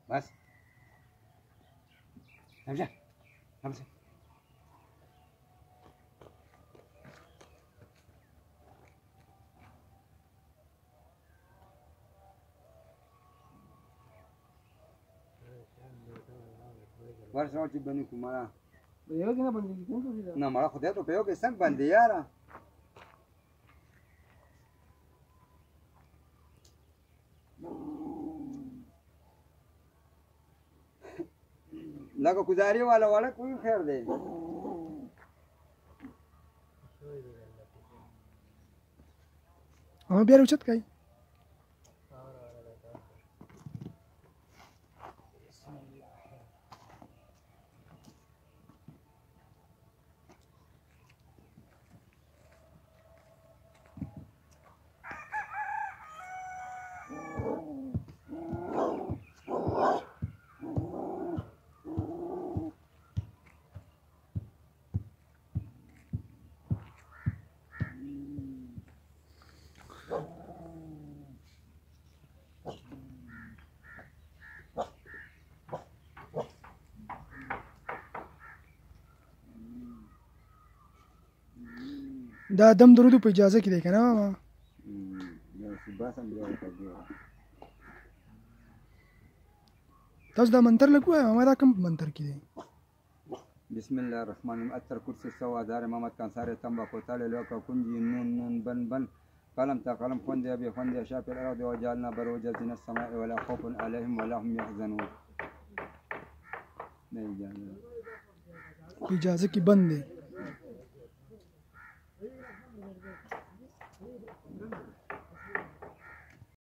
بس امشي امشي. ورشه چې بني کومه Veo que no pondría no me lo joder to veo que están bandillera लगा गुजारी वाला वाला कोई खैर दे हाँ बिहार उचित कहीं دا دم درود په اجازه کې دی کنه ماما تاسو دا منتر لګوئ ماما دا کوم منتر کې دی بسم الله الرحمن الرحيم اتر كرسي سوا دار محمد كان ساري تنبا قتال لوكا كنجي نون نون بن بن قلم تا قلم خوندي ابي خوندي شاف الارض وجعلنا بروجا من السماء ولا خوف عليهم ولا هم يحزنون اجازه کې بند دی